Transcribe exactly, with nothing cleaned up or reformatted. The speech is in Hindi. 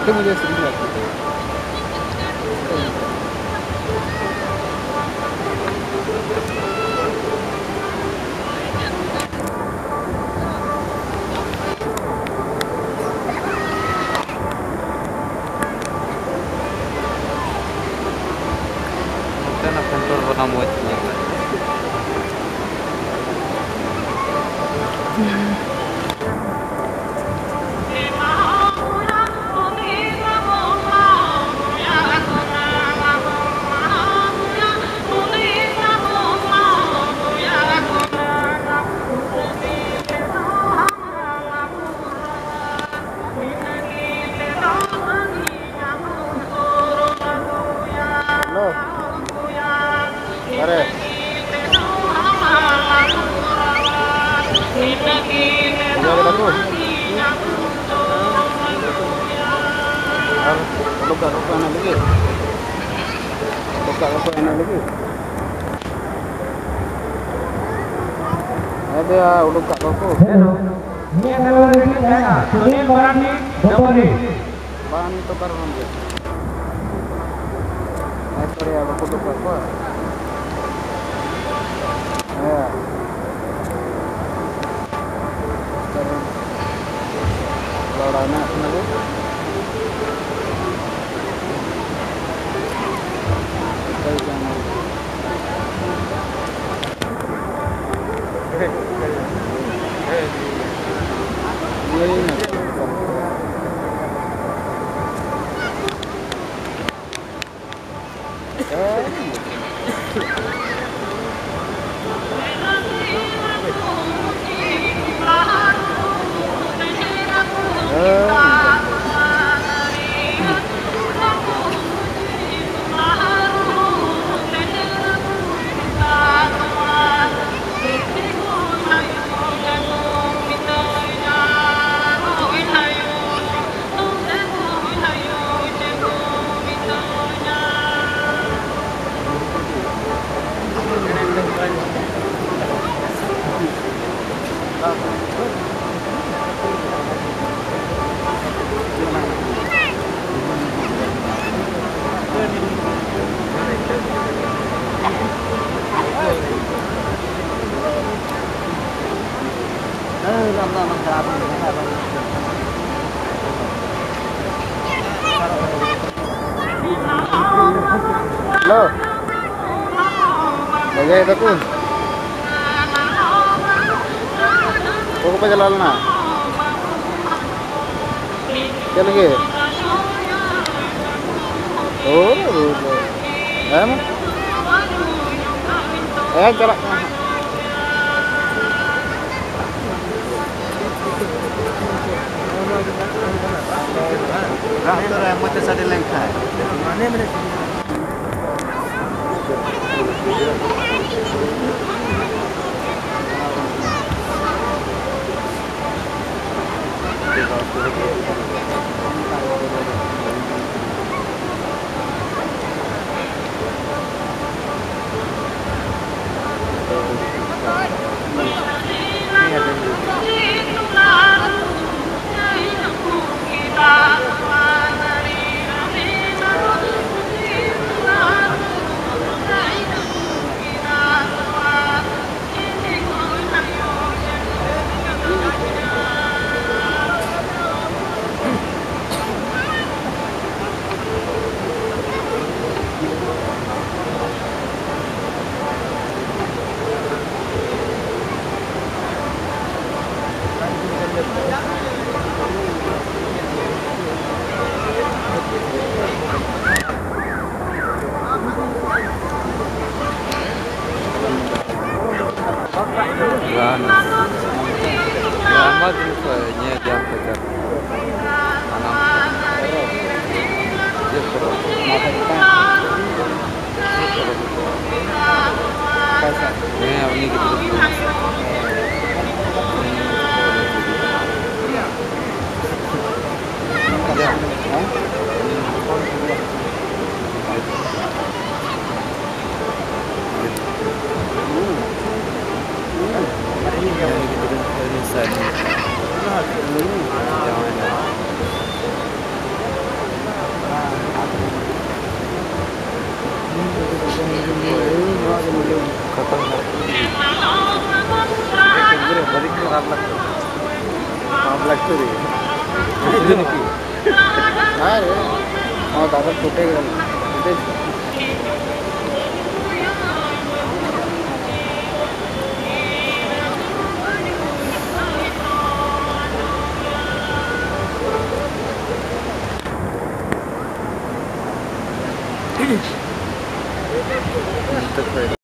आंखें मुझे सही लगती है। Karena kantor warna muatnya. Halo. Mari. Jalan aku. Har, luka luka enak lagi. Luka luka enak lagi. Ada luka luka. Hello. Ini adalah rekan saya, Sunil Barani, Dapuri. Bahan itu baru nanti. Apa ya luka luka apa? Ya. Kalau anak kenapa? Baik jangan. Halo. Bagaimana itu tuh? Kau apa jalan na? Jalan lagi? Oh, em? Eh, jalan. Nah, itu yang mau terjadi lengkap. Mana mana? Lama rupanya jam pekat. Ini apa ni kita? खत्म है बड़ी खराब लगता खराब लगते रे हाँ रे हाँ दादा टूटेगा तक